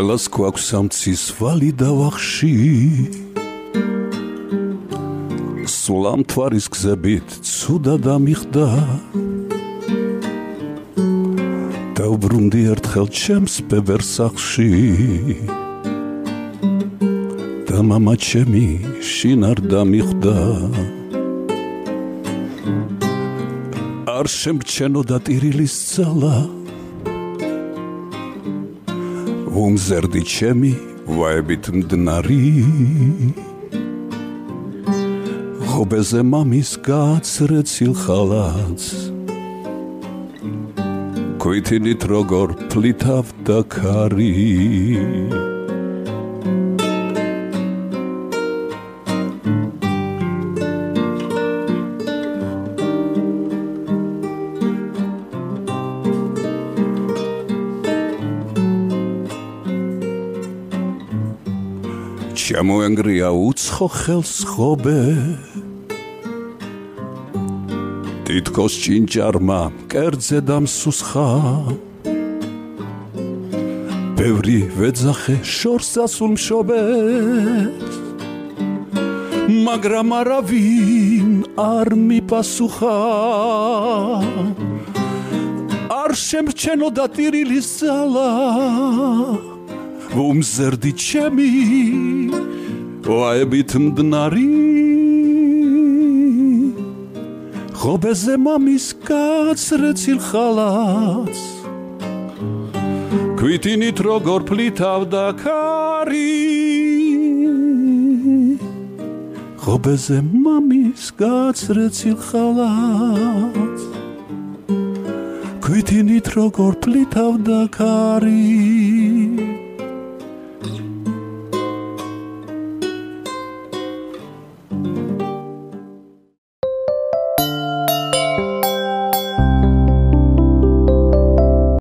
ყველას გვაქვს სამცის ვალი და ვახში სულ ამ მთვარის გზებით ცუდად ამიხდა დავბრუნდი ერთხელ ჩემს ბებერ სახლში და მამა ჩემი შინ არ დამიხვდა არ შემრჩენოდა ტირილის ძალა უმზერდი ჩემი ვაებით მდნარი ღობეზე მამის გააცრეცილ ხალათს ქვითინით როგორ ფლითავდა ქარი ჩამოენგრია უცხო ხელს ხობე თითქოს ჭინჭარმა მკერდზე დამსუსხა ბევრი ვეძახე შორს ასულ მშობელს მაგრამ არავინ არ მიპასუხა არ შემრჩენოდა ტირილის ძალა უმზერდი ჩემი ვაებით მდნარი ღობეზე მამის გააცრეცილ ხალათს ქვითინით როგორ ფლითავდა ქარი ღობეზე მამის გააცრეცილ ხალათს ქვითინით როგორ ფლითავდა ქარი